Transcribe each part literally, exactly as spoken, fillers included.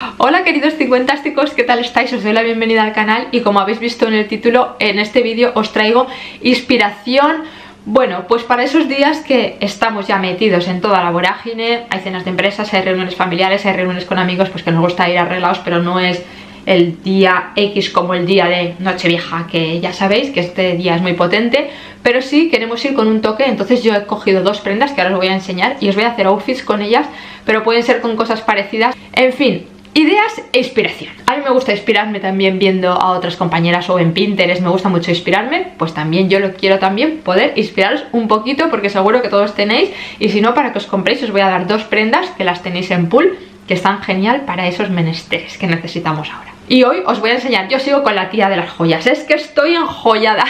Hola queridos cincuentásticos, ¿qué tal estáis? Os doy la bienvenida al canal y como habéis visto en el título, en este vídeo os traigo inspiración. Bueno, pues para esos días que estamos ya metidos en toda la vorágine, hay cenas de empresas, hay reuniones familiares, hay reuniones con amigos, pues que nos gusta ir arreglados, pero no es el día X como el día de Nochevieja, que ya sabéis que este día es muy potente, pero sí queremos ir con un toque. Entonces yo he cogido dos prendas que ahora os voy a enseñar y os voy a hacer outfits con ellas, pero pueden ser con cosas parecidas. En fin, ideas e inspiración. A mí me gusta inspirarme también viendo a otras compañeras o en Pinterest, me gusta mucho inspirarme, pues también yo lo quiero también poder inspiraros un poquito, porque seguro que todos tenéis, y si no, para que os compréis os voy a dar dos prendas que las tenéis en pool, que están genial para esos menesteres que necesitamos ahora. Y hoy os voy a enseñar, yo sigo con la tía de las joyas, es que estoy enjollada.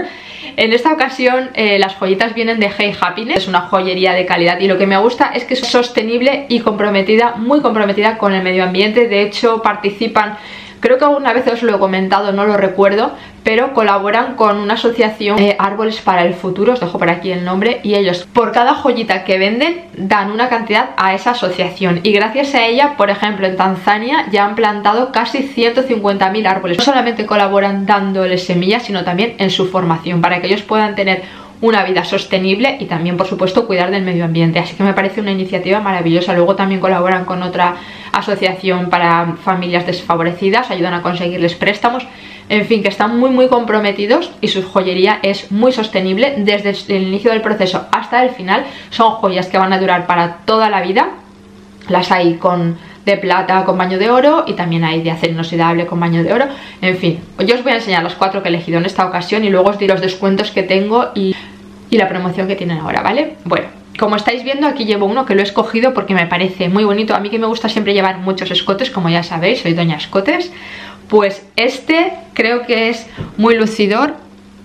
En esta ocasión eh, las joyitas vienen de Hey Happiness, es una joyería de calidad y lo que me gusta es que es sostenible y comprometida, muy comprometida con el medio ambiente. De hecho participan, creo que alguna vez os lo he comentado, no lo recuerdo, pero colaboran con una asociación, eh, Árboles para el Futuro, os dejo por aquí el nombre, y ellos por cada joyita que venden dan una cantidad a esa asociación, y gracias a ella, por ejemplo en Tanzania ya han plantado casi ciento cincuenta mil árboles. No solamente colaboran dándoles semillas, sino también en su formación, para que ellos puedan tener una vida sostenible y también por supuesto cuidar del medio ambiente, así que me parece una iniciativa maravillosa. Luego también colaboran con otra asociación para familias desfavorecidas, ayudan a conseguirles préstamos, en fin, que están muy muy comprometidos y su joyería es muy sostenible desde el inicio del proceso hasta el final. Son joyas que van a durar para toda la vida, las hay con de plata con baño de oro y también hay de acero inoxidable con baño de oro. En fin, yo os voy a enseñar las cuatro que he elegido en esta ocasión y luego os diré los descuentos que tengo y, y la promoción que tienen ahora, ¿vale? Bueno, como estáis viendo, aquí llevo uno que lo he escogido porque me parece muy bonito. A mí que me gusta siempre llevar muchos escotes, como ya sabéis, soy doña escotes. Pues este creo que es muy lucidor.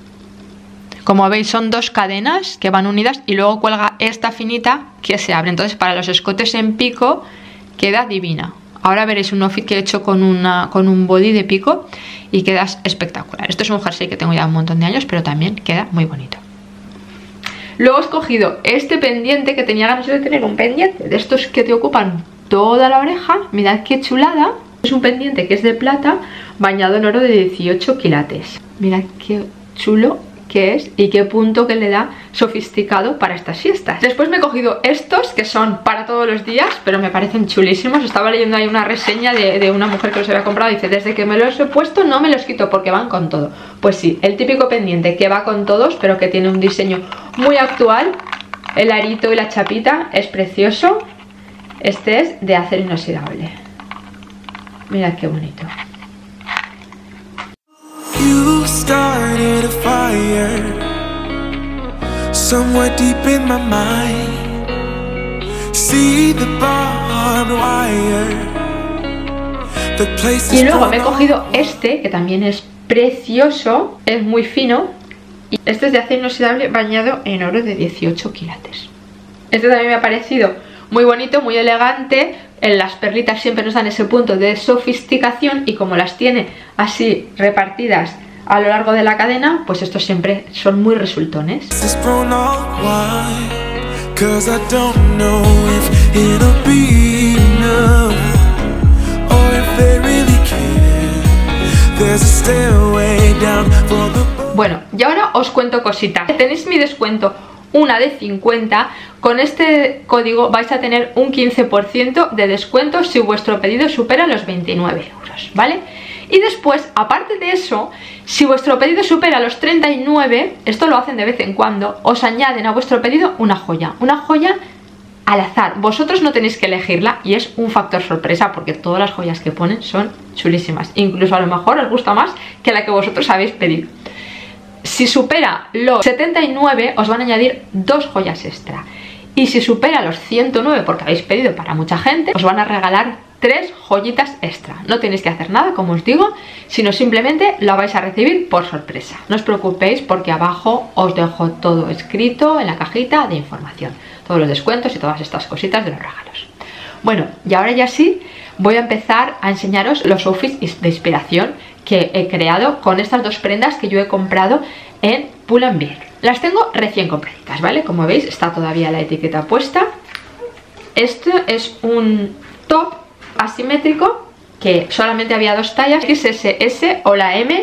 Como veis son dos cadenas que van unidas y luego cuelga esta finita que se abre. Entonces para los escotes en pico queda divina. Ahora veréis un outfit que he hecho con, una, con un body de pico y queda espectacular. Esto es un jersey que tengo ya un montón de años, pero también queda muy bonito. Luego he escogido este pendiente que tenía ganas de tener, un pendiente de estos que te ocupan toda la oreja. Mirad qué chulada. Es un pendiente que es de plata bañado en oro de dieciocho quilates. Mirad qué chulo que es y qué punto que le da sofisticado para estas fiestas. Después me he cogido estos que son para todos los días, pero me parecen chulísimos. Estaba leyendo ahí una reseña de, de una mujer que los había comprado y dice: desde que me los he puesto no me los quito porque van con todo. Pues sí, el típico pendiente que va con todos, pero que tiene un diseño muy actual. El arito y la chapita es precioso. Este es de acero inoxidable. Mirad qué bonito. You started a fire somewhere deep in my mind. See the barbed wire. The place y luego me he cogido este que también es precioso, es muy fino. Y este es de acero inoxidable bañado en oro de dieciocho quilates. Este también me ha parecido muy bonito, muy elegante. En las perlitas siempre nos dan ese punto de sofisticación y como las tiene así repartidas a lo largo de la cadena, pues estos siempre son muy resultones. Bueno, y ahora os cuento cositas. Tenéis mi descuento, una de cincuenta. Con este código vais a tener un quince por ciento de descuento si vuestro pedido supera los veintinueve euros, ¿vale? Y después, aparte de eso, si vuestro pedido supera los treinta y nueve, esto lo hacen de vez en cuando, os añaden a vuestro pedido una joya, una joya al azar. Vosotros no tenéis que elegirla y es un factor sorpresa porque todas las joyas que ponen son chulísimas. Incluso a lo mejor os gusta más que la que vosotros habéis pedido. Si supera los setenta y nueve os van a añadir dos joyas extra. Y si supera los ciento nueve, porque habéis pedido para mucha gente, os van a regalar tres joyitas extra. No tenéis que hacer nada, como os digo, sino simplemente lo vais a recibir por sorpresa. No os preocupéis porque abajo os dejo todo escrito en la cajita de información. Todos los descuentos y todas estas cositas de los regalos. Bueno, y ahora ya sí, voy a empezar a enseñaros los outfits de inspiración que he creado con estas dos prendas que yo he comprado en Pull&Bear. Las tengo recién compraditas, ¿vale? Como veis está todavía la etiqueta puesta. Esto es un top asimétrico que solamente había dos tallas, X S S o la M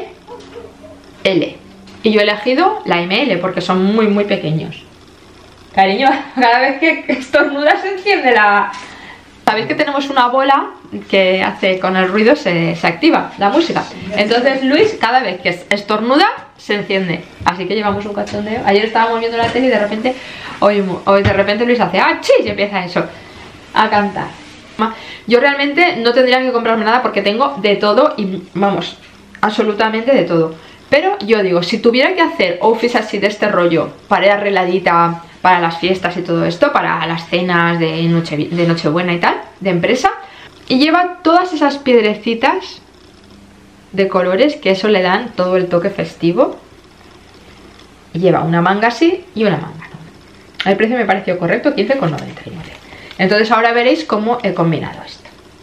L. Y yo he elegido la M L porque son muy muy pequeños. Cariño, cada vez que estornudas se enciende la... Sabéis que tenemos una bola que hace con el ruido se, se activa la música. Entonces Luis cada vez que estornuda se enciende. Así que llevamos un cachondeo. Ayer estábamos viendo la tele y de repente hoy, hoy de repente Luis hace ¡ah, chis! Y empieza eso a cantar. Yo realmente no tendría que comprarme nada porque tengo de todo y vamos, absolutamente de todo. Pero yo digo, si tuviera que hacer outfits así de este rollo para ir arregladita para las fiestas y todo esto, para las cenas de, noche, de Nochebuena y tal, de empresa, y lleva todas esas piedrecitas de colores que eso le dan todo el toque festivo. Y lleva una manga así y una manga no. El precio me pareció correcto, quince con noventa y nueve. Entonces ahora veréis cómo he combinado esto.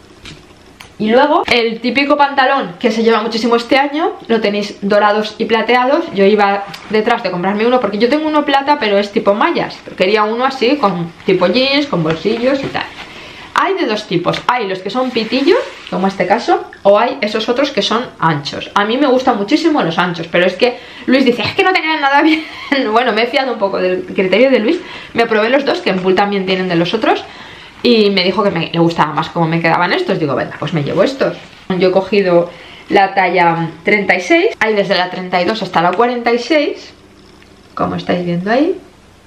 Y luego el típico pantalón que se lleva muchísimo este año, lo tenéis dorados y plateados. Yo iba detrás de comprarme uno porque yo tengo uno plata pero es tipo mallas. Quería uno así con tipo jeans, con bolsillos y tal. Hay de dos tipos, hay los que son pitillos, como este caso, o hay esos otros que son anchos. A mí me gustan muchísimo los anchos, pero es que Luis dice, es que no tenían nada bien. Bueno, me he fiado un poco del criterio de Luis, me probé los dos, que en Pool también tienen de los otros, y me dijo que me, le gustaba más cómo me quedaban estos. Digo, venga, pues me llevo estos. Yo he cogido la talla treinta y seis, hay desde la treinta y dos hasta la cuarenta y seis, como estáis viendo ahí.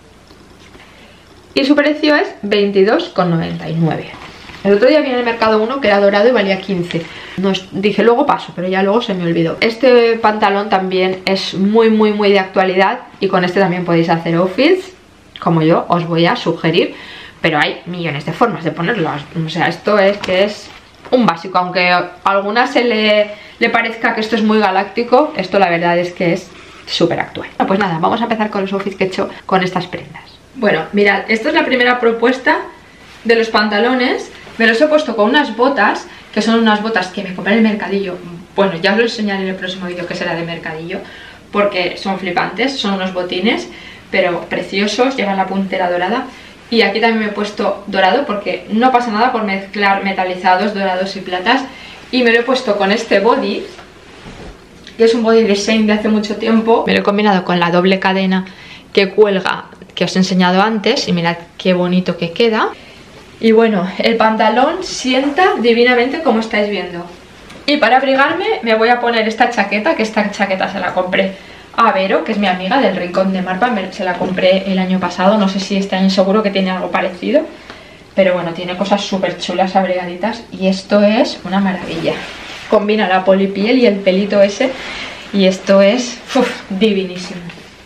Y su precio es veintidós con noventa y nueve. El otro día vi en el mercado uno que era dorado y valía quince. No, dije luego paso, pero ya luego se me olvidó. Este pantalón también es muy muy muy de actualidad. Y con este también podéis hacer outfits, como yo os voy a sugerir. Pero hay millones de formas de ponerlo. O sea, esto es que es un básico. Aunque a algunas se le, le parezca que esto es muy galáctico, esto la verdad es que es súper actual. Bueno, pues nada, vamos a empezar con los outfits que he hecho con estas prendas. Bueno, mirad, esta es la primera propuesta de los pantalones. Me los he puesto con unas botas, que son unas botas que me compré en el mercadillo. Bueno, ya os lo enseñaré en el próximo vídeo, que será de mercadillo, porque son flipantes, son unos botines, pero preciosos, llevan la puntera dorada. Y aquí también me he puesto dorado, porque no pasa nada por mezclar metalizados, dorados y platas. Y me lo he puesto con este body, que es un body design de hace mucho tiempo. Me lo he combinado con la doble cadena que cuelga, que os he enseñado antes, y mirad qué bonito que queda. Y bueno, el pantalón sienta divinamente, como estáis viendo. Y para abrigarme me voy a poner esta chaqueta, que esta chaqueta se la compré a Vero, que es mi amiga del Rincón de Marpa. Se la compré el año pasado, no sé si este año, seguro que tiene algo parecido, pero bueno, tiene cosas súper chulas abrigaditas. Y esto es una maravilla, combina la polipiel y el pelito ese, y esto es uf, divinísimo.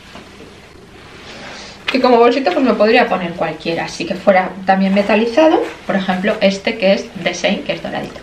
Y como bolsito pues me podría poner cualquiera, así que fuera también metalizado. Por ejemplo este, que es design, que es doradito.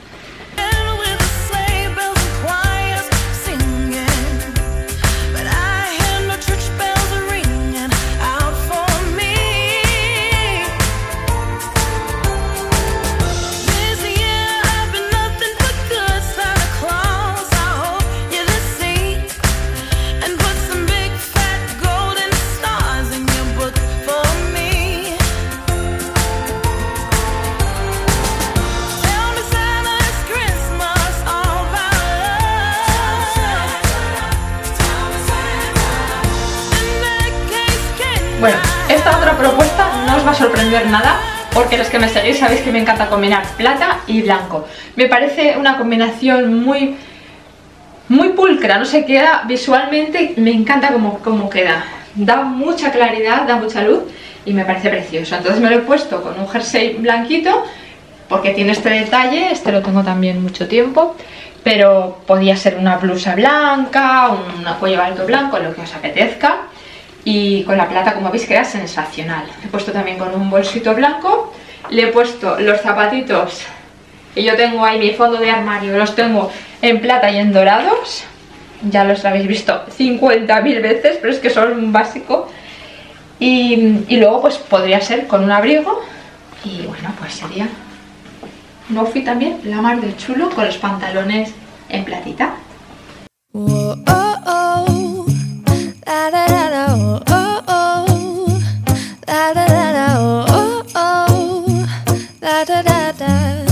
Bueno, esta otra propuesta no os va a sorprender nada, porque los que me seguís sabéis que me encanta combinar plata y blanco. Me parece una combinación muy muy pulcra, no se queda visualmente, me encanta cómo, cómo queda. Da mucha claridad, da mucha luz y me parece precioso. Entonces me lo he puesto con un jersey blanquito, porque tiene este detalle, este lo tengo también mucho tiempo, pero podía ser una blusa blanca, un cuello alto blanco, lo que os apetezca. Y con la plata, como veis, queda sensacional. He puesto también con un bolsito blanco. Le he puesto los zapatitos que yo tengo ahí, mi fondo de armario, los tengo en plata y en dorados. Ya los habéis visto cincuenta mil veces, pero es que son un básico. Y, y luego pues podría ser con un abrigo. Y bueno, pues sería un outfit también, la mar de chulo, con los pantalones en platita. Whoa, oh, oh. Da, da, da, da, oh, oh, oh. Da, da, da, da, oh, oh, oh. Da, da, da, da.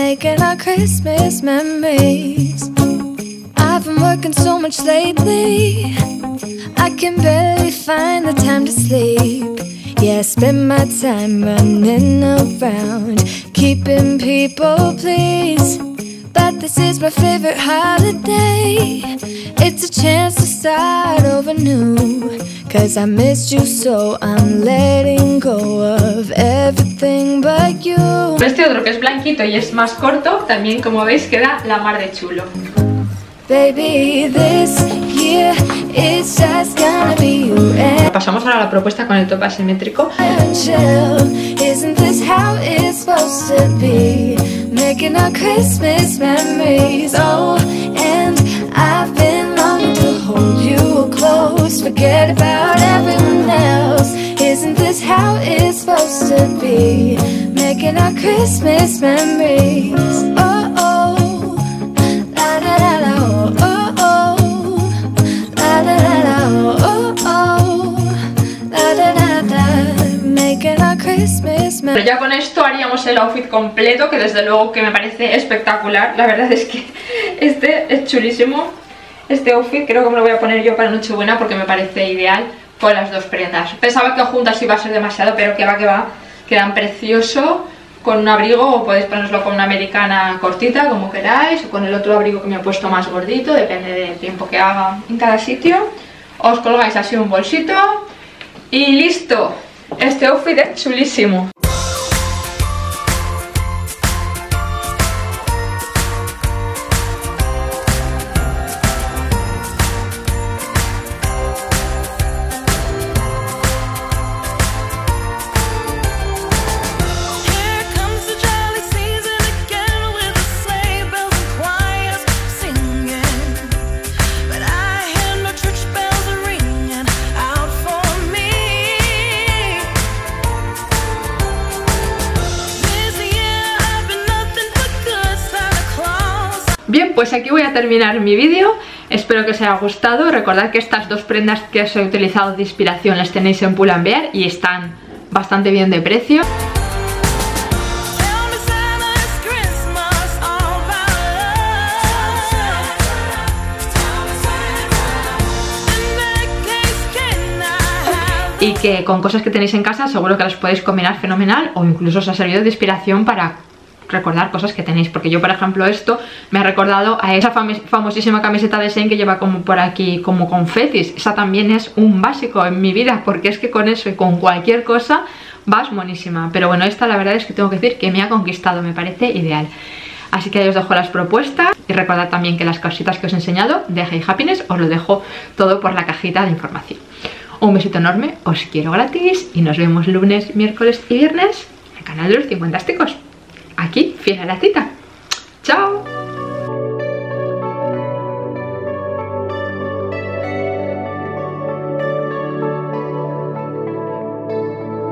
making our Christmas memories. I've been working so much lately, I can barely find the time to sleep. Yeah, I spend my time running around, keeping people pleased. But this is my favorite holiday. It's a chance to start over new, 'cause I missed you so I'm letting go of everything but you. Este otro que es blanquito y es más corto, también como veis queda la mar de chulo. Baby, this year it's just gonna be you and Pasamos ahora a la propuesta con el top asimétrico. chill. Isn't this how it's supposed to be? Making our Christmas memories. Oh, and I've been longing to hold you close. Forget about everyone else. Isn't this how it's supposed to be? Making our Christmas memories. Oh, oh, la la la la. Oh, oh, oh, la la la la. Oh, oh, la la la la. Making our Christmas Pero memories. ya con esto haríamos el outfit completo, que desde luego que me parece espectacular. La verdad es que este es chulísimo. Este outfit creo que me lo voy a poner yo para Nochebuena porque me parece ideal con las dos prendas. Pensaba que juntas iba a ser demasiado, pero que va, que va. Quedan precioso con un abrigo, o podéis ponerlo con una americana cortita, como queráis, o con el otro abrigo que me he puesto más gordito, depende del tiempo que haga en cada sitio. Os colgáis así un bolsito y listo. Este outfit es chulísimo. Here comes the jolly season again with the sleigh bells and choirs singing. But I hear no church bells ringing out for me. This year I've been nothing but good Santa Claus. Bien, pues aquí voy a terminar mi vídeo. Espero que os haya gustado. Recordad que estas dos prendas que os he utilizado de inspiración las tenéis en Pull&Bear y están bastante bien de precio. Tell me Santa, it's Christmas all about love. In that case, can I have Y que con cosas que tenéis en casa seguro que las podéis combinar fenomenal, o incluso os ha servido de inspiración para recordar cosas que tenéis, porque yo por ejemplo esto me ha recordado a esa fam famosísima camiseta de Shein que lleva como por aquí como confetis. Esa también es un básico en mi vida, porque es que con eso y con cualquier cosa vas monísima. Pero bueno, esta la verdad es que tengo que decir que me ha conquistado, me parece ideal. Así que ahí os dejo las propuestas y recordad también que las cositas que os he enseñado de Hey Happiness os lo dejo todo por la cajita de información. Un besito enorme, os quiero gratis y nos vemos lunes, miércoles y viernes en el canal de los Cincuentásticos. Aquí, fiel a la cita. ¡Chao!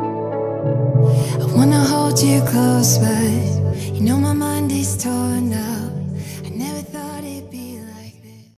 I wanna hold you close, but you know my mind is torn up.